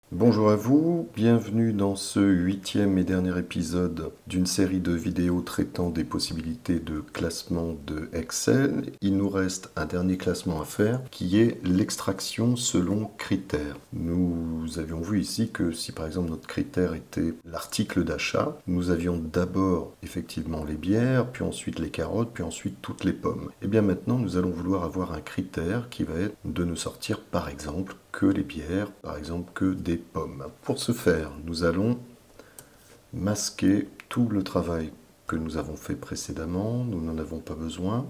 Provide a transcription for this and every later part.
Bonjour à vous, bienvenue dans ce huitième et dernier épisode d'une série de vidéos traitant des possibilités de classement de Excel. Il nous reste un dernier classement à faire qui est l'extraction selon critères. Nous avions vu ici que si par exemple notre critère était l'article d'achat, nous avions d'abord effectivement les bières, puis ensuite les carottes, puis ensuite toutes les pommes. Et bien maintenant nous allons vouloir avoir un critère qui va être de ne sortir par exemple que les bières, par exemple que des pommes. Pour ce faire, nous allons masquer tout le travail que nous avons fait précédemment, nous n'en avons pas besoin.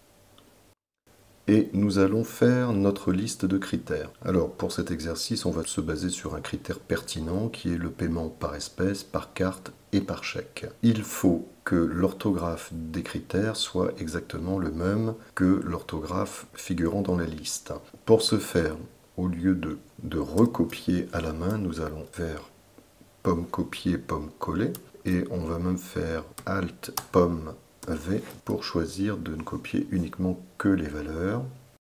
Et nous allons faire notre liste de critères. Alors pour cet exercice, on va se baser sur un critère pertinent qui est le paiement par espèce, par carte et par chèque. Il faut que l'orthographe des critères soit exactement le même que l'orthographe figurant dans la liste. Pour ce faire, au lieu de recopier à la main, nous allons faire pomme copier, pomme coller. Et on va même faire Alt, pomme, V pour choisir de ne copier uniquement que les valeurs.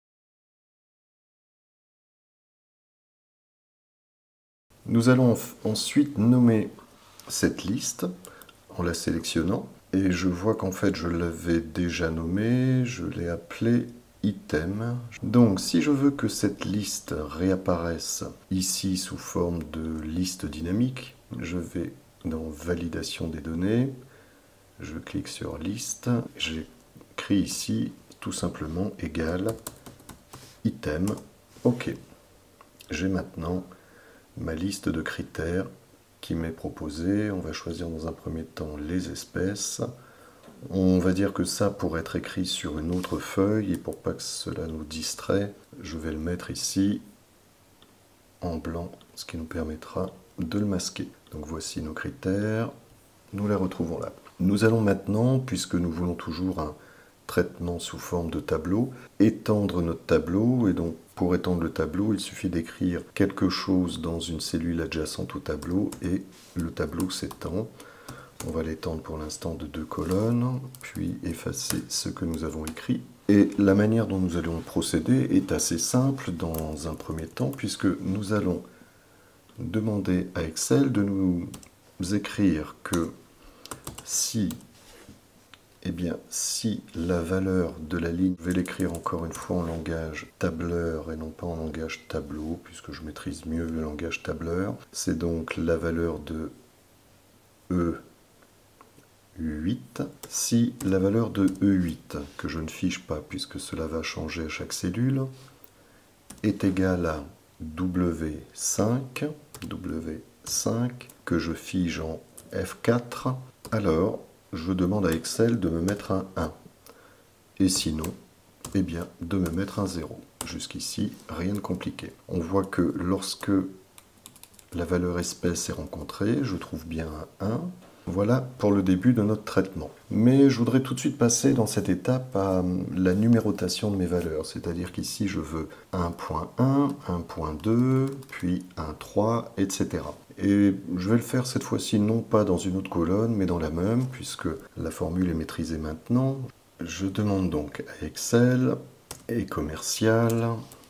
Nous allons ensuite nommer cette liste en la sélectionnant. Et je vois qu'en fait je l'avais déjà nommée, je l'ai appelée item. Donc si je veux que cette liste réapparaisse ici sous forme de liste dynamique, je vais dans validation des données, je clique sur liste, j'écris ici tout simplement égal item. OK. J'ai maintenant ma liste de critères qui m'est proposée. On va choisir dans un premier temps les espèces. On va dire que ça pourrait être écrit sur une autre feuille et pour pas que cela nous distrait, je vais le mettre ici en blanc, ce qui nous permettra de le masquer. Donc voici nos critères, nous les retrouvons là. Nous allons maintenant, puisque nous voulons toujours un traitement sous forme de tableau, étendre notre tableau. Et donc pour étendre le tableau, il suffit d'écrire quelque chose dans une cellule adjacente au tableau et le tableau s'étend. On va l'étendre pour l'instant de 2 colonnes, puis effacer ce que nous avons écrit. Et la manière dont nous allons procéder est assez simple dans un premier temps, puisque nous allons demander à Excel de nous écrire que si la valeur de la ligne, je vais l'écrire encore une fois en langage tableur et non pas en langage tableau, puisque je maîtrise mieux le langage tableur, c'est donc la valeur de E8. Si la valeur de E8, que je ne fiche pas puisque cela va changer à chaque cellule, est égale à W5, que je fige en F4, alors je demande à Excel de me mettre un 1. Et sinon, eh bien, de me mettre un 0. Jusqu'ici, rien de compliqué. On voit que lorsque la valeur espèce est rencontrée, je trouve bien un 1. Voilà pour le début de notre traitement. Mais je voudrais tout de suite passer dans cette étape à la numérotation de mes valeurs. C'est-à-dire qu'ici, je veux 1.1, 1.2, puis 1.3, etc. Et je vais le faire cette fois-ci non pas dans une autre colonne, mais dans la même, puisque la formule est maîtrisée maintenant. Je demande donc à Excel et commercial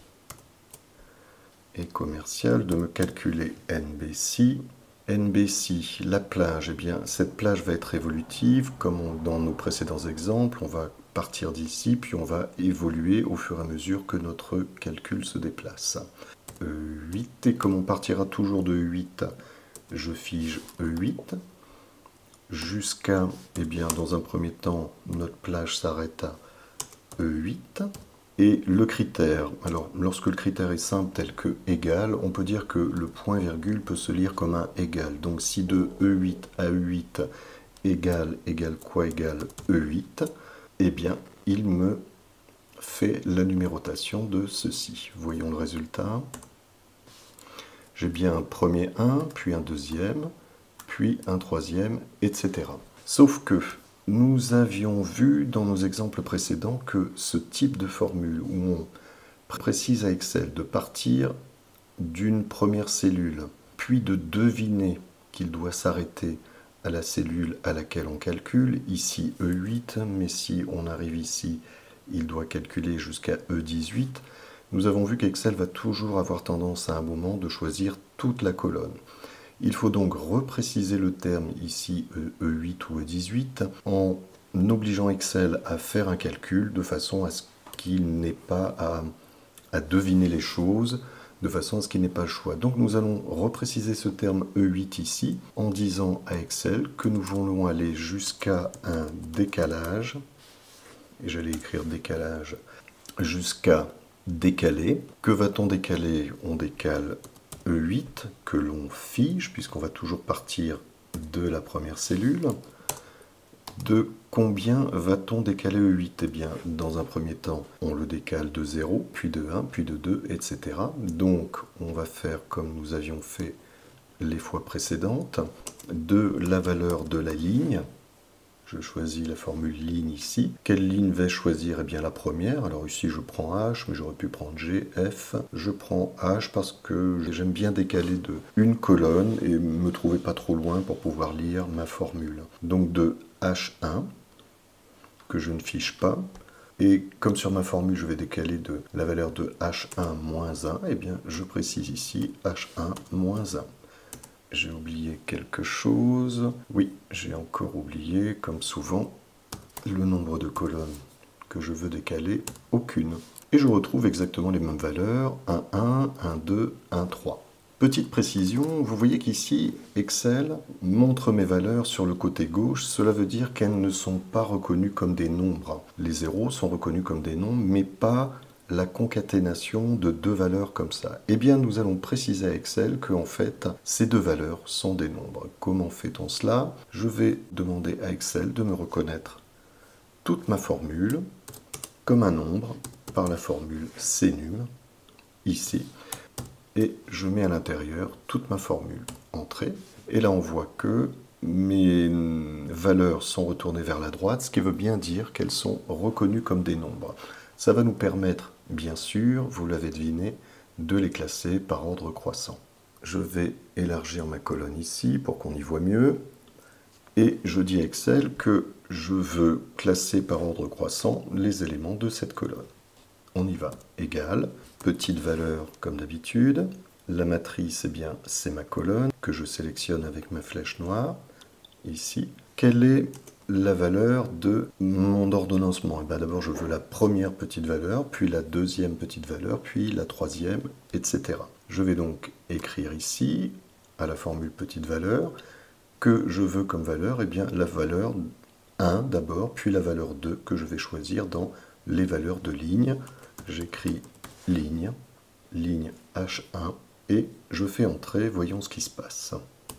de me calculer NBC. NBC, la plage, eh bien cette plage va être évolutive, comme dans nos précédents exemples, on va partir d'ici, puis on va évoluer au fur et à mesure que notre calcul se déplace. E8, et comme on partira toujours de 8, je fige E8, jusqu'à, eh bien dans un premier temps, notre plage s'arrête à E8, et le critère, alors lorsque le critère est simple tel que égal, on peut dire que le point-virgule peut se lire comme un égal. Donc si de E8 à E8 égale quoi égale E8, eh bien il me fait la numérotation de ceci. Voyons le résultat. J'ai bien un premier 1, puis un deuxième, puis un troisième, etc. Sauf que nous avions vu dans nos exemples précédents que ce type de formule où on précise à Excel de partir d'une première cellule, puis de deviner qu'il doit s'arrêter à la cellule à laquelle on calcule, ici E8, mais si on arrive ici, il doit calculer jusqu'à E18, Nous avons vu qu'Excel va toujours avoir tendance à un moment de choisir toute la colonne. Il faut donc repréciser le terme ici E8 ou E18 en obligeant Excel à faire un calcul de façon à ce qu'il n'ait pas à deviner les choses, de façon à ce qu'il n'ait pas le choix. Donc nous allons repréciser ce terme E8 ici en disant à Excel que nous voulons aller jusqu'à un décalage, et j'allais écrire décalage jusqu'à décaler. Que va-t-on décaler? On décale E8 que l'on fige, puisqu'on va toujours partir de la première cellule. De combien va-t-on décaler E8? Eh bien, dans un premier temps, on le décale de 0, puis de 1, puis de 2, etc. Donc, on va faire comme nous avions fait les fois précédentes, de la valeur de la ligne. Je choisis la formule ligne ici. Quelle ligne vais-je choisir? Eh bien la première. Alors ici je prends H, mais j'aurais pu prendre G, F. Je prends H parce que j'aime bien décaler de une colonne et me trouver pas trop loin pour pouvoir lire ma formule. Donc de H1, que je ne fiche pas. Et comme sur ma formule je vais décaler de la valeur de H1 moins 1, eh bien je précise ici H1 moins 1. J'ai oublié quelque chose. Oui, j'ai encore oublié, comme souvent, le nombre de colonnes que je veux décaler, aucune. Et je retrouve exactement les mêmes valeurs, 1, 1, 1, 2, 1, 3. Petite précision, vous voyez qu'ici, Excel montre mes valeurs sur le côté gauche. Cela veut dire qu'elles ne sont pas reconnues comme des nombres. Les zéros sont reconnus comme des nombres, mais pas la concaténation de deux valeurs comme ça. Eh bien, nous allons préciser à Excel que, en fait, ces deux valeurs sont des nombres. Comment fait-on cela? Je vais demander à Excel de me reconnaître toute ma formule comme un nombre par la formule CNUM, ici. Et je mets à l'intérieur toute ma formule entrée. Et là, on voit que mes valeurs sont retournées vers la droite, ce qui veut bien dire qu'elles sont reconnues comme des nombres. Ça va nous permettre, bien sûr, vous l'avez deviné, de les classer par ordre croissant. Je vais élargir ma colonne ici pour qu'on y voit mieux. Et je dis à Excel que je veux classer par ordre croissant les éléments de cette colonne. On y va. Égal, petite valeur comme d'habitude. La matrice, eh bien, c'est ma colonne que je sélectionne avec ma flèche noire, ici. Quelle est la valeur de mon ordonnancement? Eh bien, d'abord, je veux la première petite valeur, puis la deuxième petite valeur, puis la troisième, etc. Je vais donc écrire ici, à la formule petite valeur, que je veux comme valeur, eh bien, la valeur 1 d'abord, puis la valeur 2 que je vais choisir dans les valeurs de ligne. J'écris ligne, ligne H1, et je fais entrer, voyons ce qui se passe.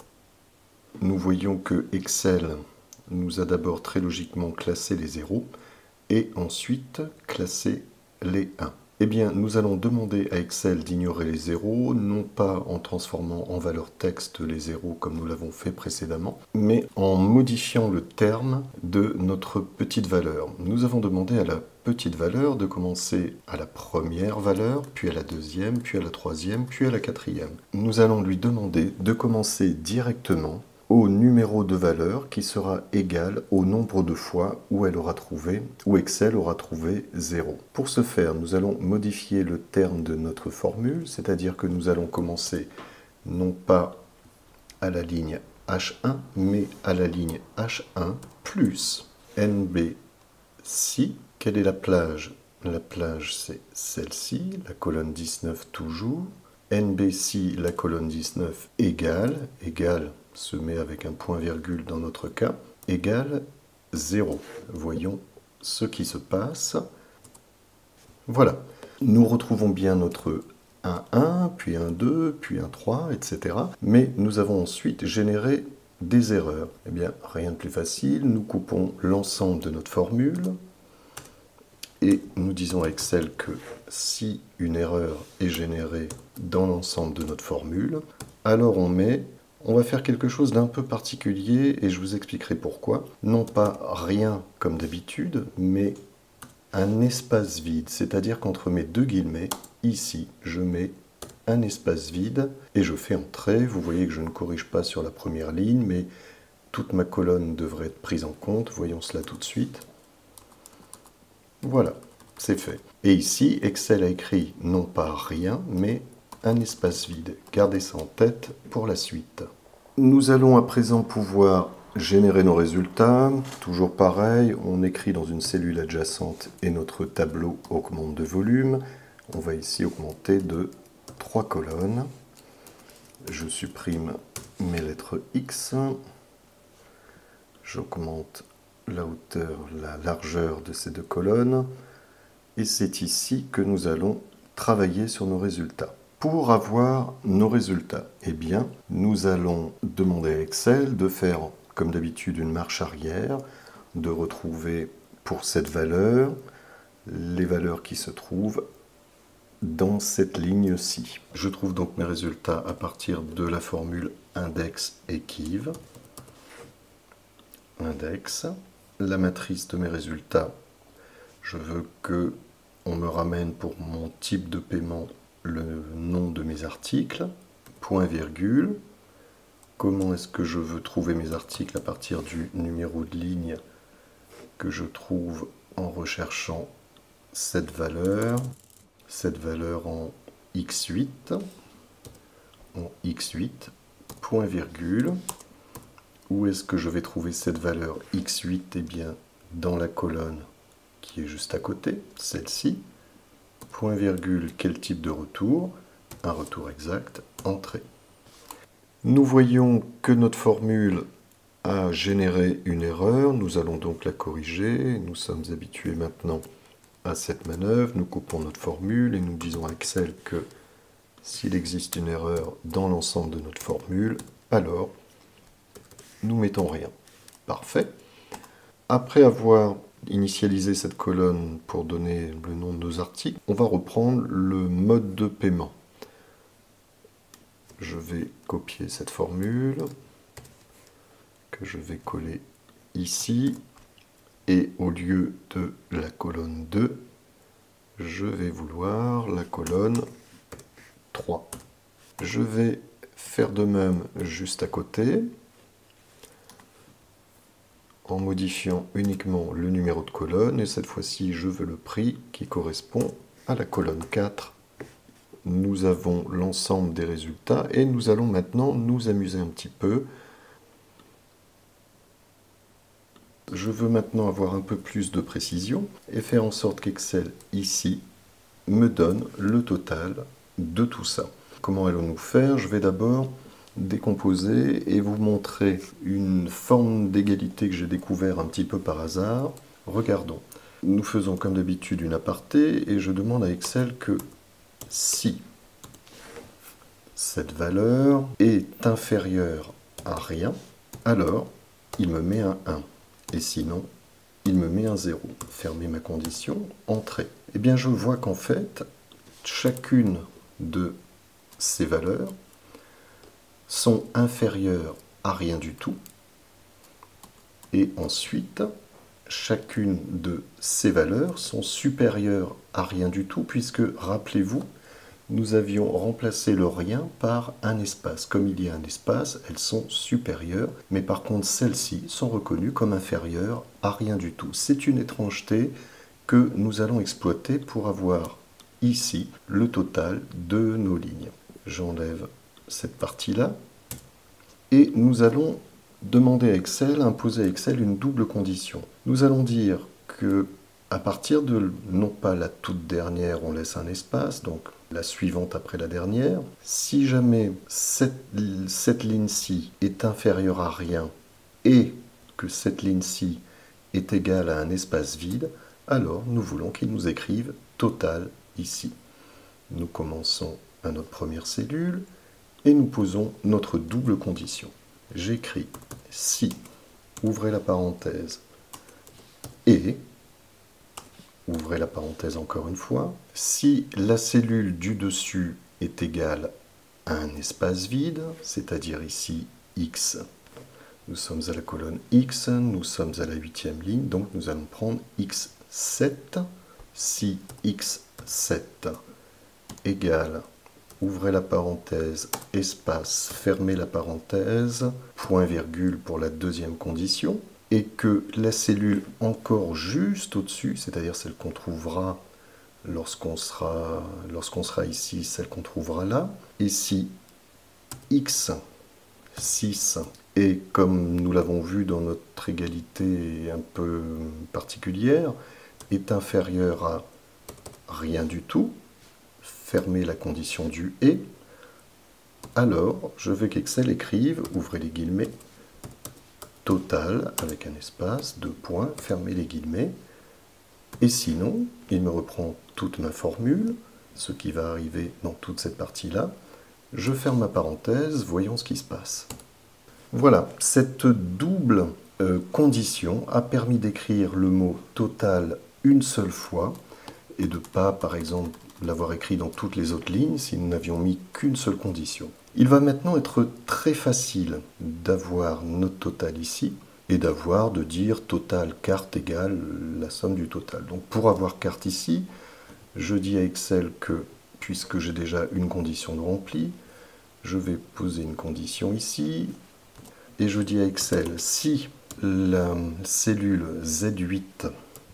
Nous voyons que Excel nous a d'abord très logiquement classé les 0 et ensuite classé les 1. Eh bien, nous allons demander à Excel d'ignorer les 0, non pas en transformant en valeur texte les 0 comme nous l'avons fait précédemment, mais en modifiant le terme de notre petite valeur. Nous avons demandé à la petite valeur de commencer à la première valeur, puis à la deuxième, puis à la troisième, puis à la quatrième. Nous allons lui demander de commencer directement au numéro de valeur qui sera égal au nombre de fois où Excel aura trouvé 0. Pour ce faire, nous allons modifier le terme de notre formule, c'est-à-dire que nous allons commencer non pas à la ligne H1, mais à la ligne H1 plus NB6. Quelle est la plage? La plage, c'est celle-ci, la colonne 19 toujours. NB6, la colonne 19, égale se met avec un point-virgule dans notre cas, égale 0. Voyons ce qui se passe. Voilà. Nous retrouvons bien notre 1,1, puis 1,2, puis 1,3, etc. Mais nous avons ensuite généré des erreurs. Eh bien, rien de plus facile. Nous coupons l'ensemble de notre formule et nous disons à Excel que si une erreur est générée dans l'ensemble de notre formule, alors on va faire quelque chose d'un peu particulier et je vous expliquerai pourquoi. Non pas rien comme d'habitude, mais un espace vide, c'est-à-dire qu'entre mes deux guillemets, ici, je mets un espace vide et je fais entrer. Vous voyez que je ne corrige pas sur la première ligne, mais toute ma colonne devrait être prise en compte. Voyons cela tout de suite. Voilà, c'est fait. Et ici, Excel a écrit non pas rien, mais un espace vide. Gardez ça en tête pour la suite. Nous allons à présent pouvoir générer nos résultats. Toujours pareil, on écrit dans une cellule adjacente et notre tableau augmente de volume. On va ici augmenter de 3 colonnes. Je supprime mes lettres X. J'augmente la hauteur, la largeur de ces 2 colonnes. Et c'est ici que nous allons travailler sur nos résultats. Pour avoir nos résultats, eh bien, nous allons demander à Excel de faire, comme d'habitude, une marche arrière, de retrouver pour cette valeur les valeurs qui se trouvent dans cette ligne-ci. Je trouve donc mes résultats à partir de la formule index équive. Index. La matrice de mes résultats, je veux que on me ramène pour mon type de paiement le nom de mes articles, point virgule. Comment est-ce que je veux trouver mes articles à partir du numéro de ligne que je trouve en recherchant cette valeur en X8, point virgule. Où est-ce que je vais trouver cette valeur X8? Eh bien, dans la colonne qui est juste à côté, celle-ci. Point virgule, quel type de retour? Un retour exact, entrée. Nous voyons que notre formule a généré une erreur. Nous allons donc la corriger. Nous sommes habitués maintenant à cette manœuvre. Nous coupons notre formule et nous disons à Excel que s'il existe une erreur dans l'ensemble de notre formule, alors nous mettons rien. Parfait. Après avoir initialiser cette colonne pour donner le nom de nos articles, on va reprendre le mode de paiement. Je vais copier cette formule que je vais coller ici et au lieu de la colonne 2, je vais vouloir la colonne 3. Je vais faire de même juste à côté, en modifiant uniquement le numéro de colonne, et cette fois-ci je veux le prix qui correspond à la colonne 4. Nous avons l'ensemble des résultats et nous allons maintenant nous amuser un petit peu. Je veux maintenant avoir un peu plus de précision et faire en sorte qu'Excel ici me donne le total de tout ça. Comment allons-nous faire? Je vais d'abord décomposer et vous montrer une forme d'égalité que j'ai découvert un petit peu par hasard. Regardons. Nous faisons comme d'habitude une aparté et je demande à Excel que si cette valeur est inférieure à rien, alors il me met un 1. Et sinon, il me met un 0. Fermez ma condition, entrée. Eh bien, je vois qu'en fait, chacune de ces valeurs sont inférieures à rien du tout. Et ensuite, chacune de ces valeurs sont supérieures à rien du tout, puisque, rappelez-vous, nous avions remplacé le rien par un espace. Comme il y a un espace, elles sont supérieures, mais par contre celles-ci sont reconnues comme inférieures à rien du tout. C'est une étrangeté que nous allons exploiter pour avoir ici le total de nos lignes. J'enlève cette partie-là et nous allons demander à Excel, imposer à Excel une double condition. Nous allons dire que à partir de, non pas la toute dernière, on laisse un espace, donc la suivante après la dernière. Si jamais cette ligne-ci est inférieure à rien et que cette ligne-ci est égale à un espace vide, alors nous voulons qu'il nous écrive total ici. Nous commençons à notre première cellule et nous posons notre double condition. J'écris si, ouvrez la parenthèse, et, ouvrez la parenthèse encore une fois, si la cellule du dessus est égale à un espace vide, c'est-à-dire ici X, nous sommes à la colonne X, nous sommes à la 8e ligne, donc nous allons prendre X7, si X7 égale, ouvrez la parenthèse, espace, fermez la parenthèse, point virgule pour la deuxième condition, et que la cellule encore juste au-dessus, c'est-à-dire celle qu'on trouvera lorsqu'on sera ici, celle qu'on trouvera là. Et si x, 6, et comme nous l'avons vu dans notre égalité un peu particulière, est inférieur à rien du tout, fermez la condition du « et », alors je veux qu'Excel écrive, ouvrez les guillemets, total, avec un espace, 2 points, fermez les guillemets, et sinon, il me reprend toute ma formule, ce qui va arriver dans toute cette partie-là, je ferme ma parenthèse, voyons ce qui se passe. Voilà, cette double condition a permis d'écrire le mot total une seule fois et de ne pas, par exemple, l'avoir écrit dans toutes les autres lignes si nous n'avions mis qu'une seule condition. Il va maintenant être très facile d'avoir notre total ici et de dire total carte égale la somme du total. Donc pour avoir carte ici, je dis à Excel que, puisque j'ai déjà une condition de remplie, je vais poser une condition ici, et je dis à Excel, si la cellule Z8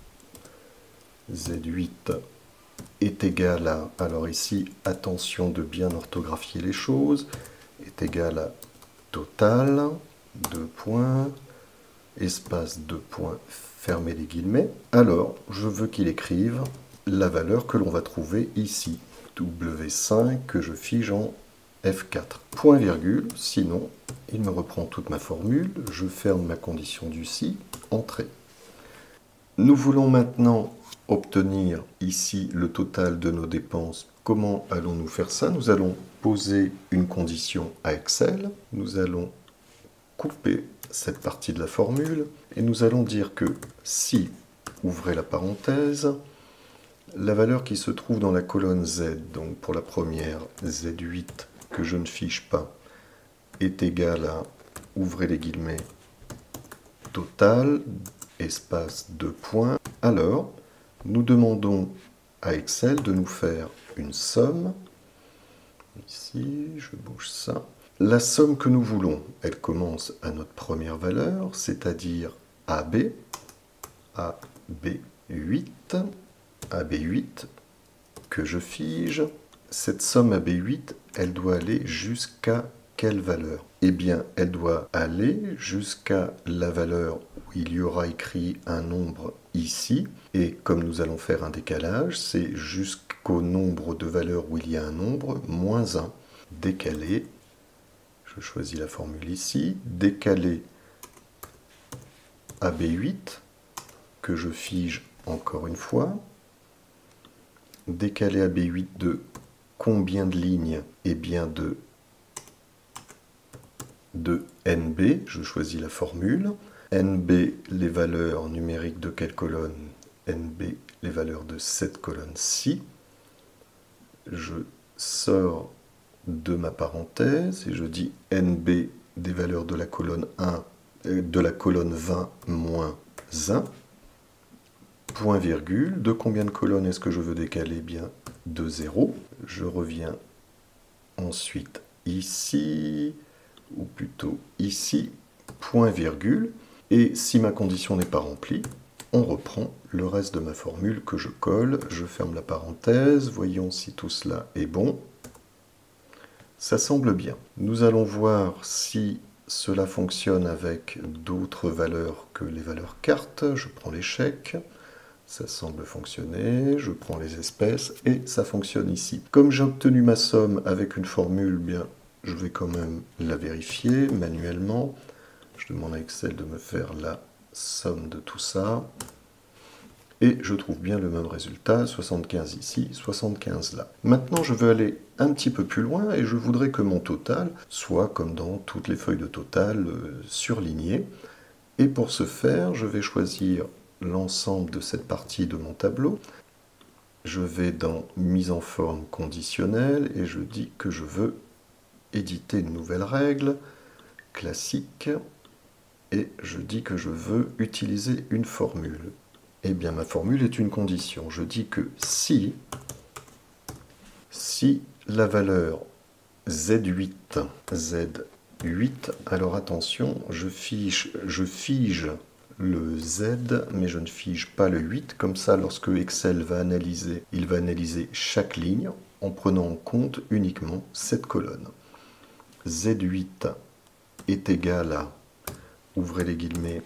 est égale à, alors ici, attention de bien orthographier les choses, est égale à total, 2 points, espace 2 points, fermez les guillemets, alors je veux qu'il écrive la valeur que l'on va trouver ici, W5 que je fige en F4. Point virgule, sinon il me reprend toute ma formule, je ferme ma condition du si, entrée. Nous voulons maintenant obtenir ici le total de nos dépenses. Comment allons-nous faire ça? Nous allons poser une condition à Excel, nous allons couper cette partie de la formule et nous allons dire que si, ouvrez la parenthèse, la valeur qui se trouve dans la colonne Z, donc pour la première, Z8, que je ne fiche pas, est égale à, ouvrez les guillemets, total, espace 2 points. Alors, nous demandons à Excel de nous faire une somme. Ici, je bouge ça. La somme que nous voulons, elle commence à notre première valeur, c'est-à-dire AB, AB8, AB8, que je fige. Cette somme AB8, elle doit aller jusqu'à quelle valeur? Eh bien, elle doit aller jusqu'à la valeur où il y aura écrit un nombre ici. Et comme nous allons faire un décalage, c'est jusqu'au nombre de valeurs où il y a un nombre, moins 1. Décaler, je choisis la formule ici, décaler AB8, que je fige encore une fois. Décaler AB8 de combien de lignes? Eh bien de NB, je choisis la formule. NB, les valeurs numériques de quelle colonne? NB, les valeurs de cette colonne-ci. Je sors de ma parenthèse et je dis NB des valeurs de la colonne 1, de la colonne 20 moins 1. Point virgule, de combien de colonnes est-ce que je veux décaler? Bien de 0. Je reviens ensuite ici, ou plutôt ici, point virgule. Et si ma condition n'est pas remplie, on reprend le reste de ma formule que je colle. Je ferme la parenthèse, voyons si tout cela est bon. Ça semble bien. Nous allons voir si cela fonctionne avec d'autres valeurs que les valeurs cartes. Je prends les chèques. Ça semble fonctionner, je prends les espèces et ça fonctionne ici. Comme j'ai obtenu ma somme avec une formule, bien, je vais quand même la vérifier manuellement. Je demande à Excel de me faire la somme de tout ça. Et je trouve bien le même résultat, 75 ici, 75 là. Maintenant, je veux aller un petit peu plus loin et je voudrais que mon total soit, comme dans toutes les feuilles de total, surligné. Et pour ce faire, je vais choisir l'ensemble de cette partie de mon tableau. Je vais dans mise en forme conditionnelle et je dis que je veux éditer une nouvelle règle classique et je dis que je veux utiliser une formule. Eh bien ma formule est une condition. Je dis que si la valeur Z8, alors attention, je fige le Z, mais je ne fige pas le 8. Comme ça, lorsque Excel va analyser, il va analyser chaque ligne en prenant en compte uniquement cette colonne. Z8 est égal à, ouvrez les guillemets,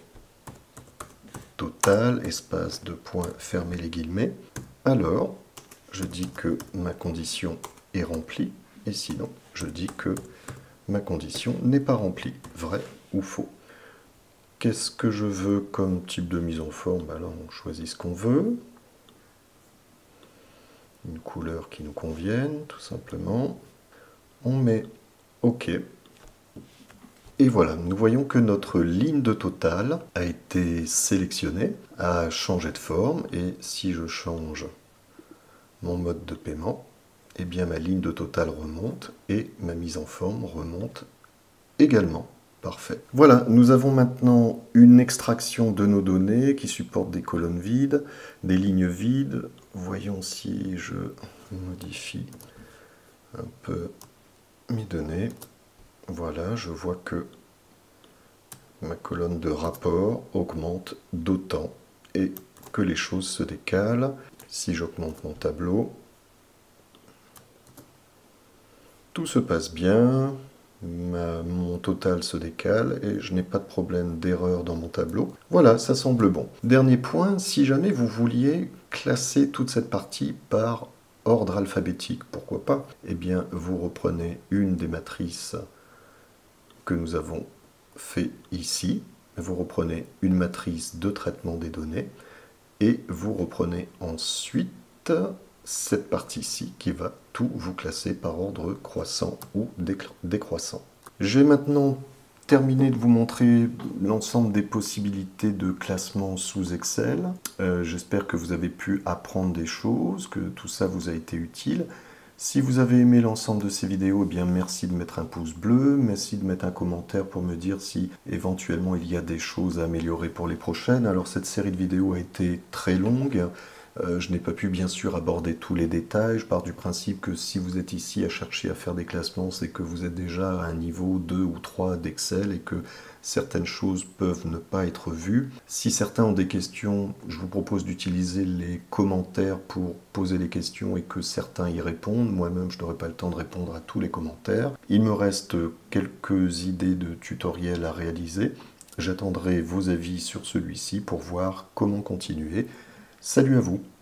total, espace de points, fermez les guillemets. Alors, je dis que ma condition est remplie, et sinon, je dis que ma condition n'est pas remplie, vrai ou faux. Qu'est-ce que je veux comme type de mise en forme? Alors, on choisit ce qu'on veut. Une couleur qui nous convienne, tout simplement. On met OK. Et voilà, nous voyons que notre ligne de total a été sélectionnée, a changé de forme, et si je change mon mode de paiement, eh bien ma ligne de total remonte et ma mise en forme remonte également. Parfait. Voilà, nous avons maintenant une extraction de nos données qui supporte des colonnes vides, des lignes vides. Voyons si je modifie un peu mes données. Voilà, je vois que ma colonne de rapport augmente d'autant et que les choses se décalent. Si j'augmente mon tableau, tout se passe bien, mon total se décale et je n'ai pas de problème d'erreur dans mon tableau. Voilà, ça semble bon. Dernier point, si jamais vous vouliez classer toute cette partie par ordre alphabétique, pourquoi pas? Eh bien, vous reprenez une des matrices que nous avons fait ici, vous reprenez une matrice de traitement des données et vous reprenez ensuite cette partie-ci qui va tout vous classer par ordre croissant ou décroissant. J'ai maintenant terminé de vous montrer l'ensemble des possibilités de classement sous Excel. J'espère que vous avez pu apprendre des choses, que tout ça vous a été utile. Si vous avez aimé l'ensemble de ces vidéos, eh bien merci de mettre un pouce bleu, merci de mettre un commentaire pour me dire si éventuellement il y a des choses à améliorer pour les prochaines. Alors cette série de vidéos a été très longue, je n'ai pas pu bien sûr aborder tous les détails. Je pars du principe que si vous êtes ici à chercher à faire des classements, c'est que vous êtes déjà à un niveau 2 ou 3 d'Excel et que certaines choses peuvent ne pas être vues. Si certains ont des questions, je vous propose d'utiliser les commentaires pour poser les questions et que certains y répondent. Moi-même, je n'aurai pas le temps de répondre à tous les commentaires. Il me reste quelques idées de tutoriels à réaliser. J'attendrai vos avis sur celui-ci pour voir comment continuer. Salut à vous!